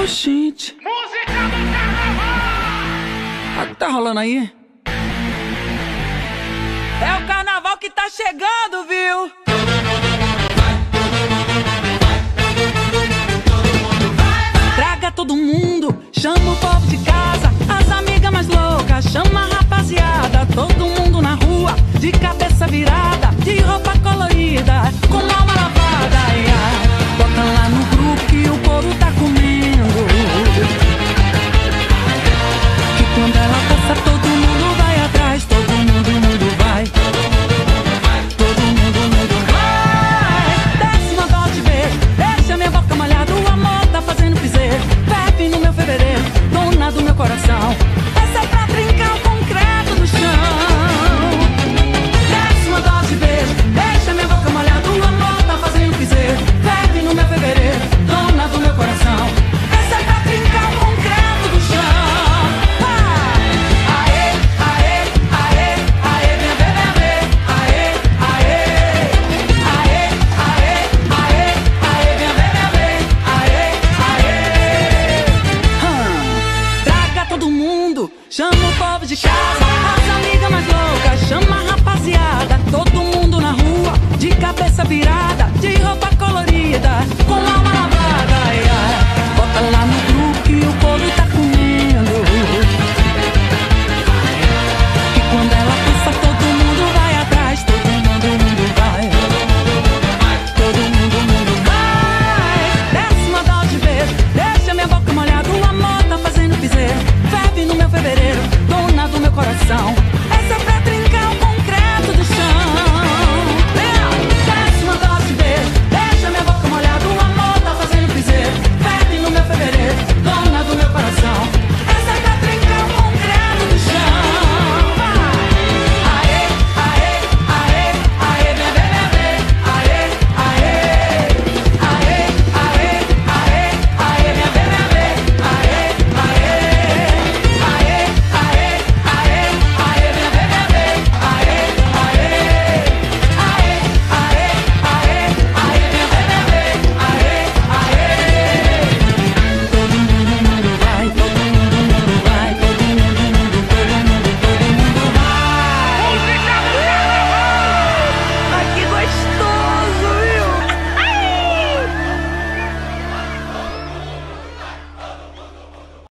Oxente. Música do carnaval! O que tá rolando aí? É o carnaval que tá chegando, viu? Traga todo mundo, chama o povo de casa, as amigas mais loucas, chama a rapaziada, todo mundo na rua, de cabeça virada.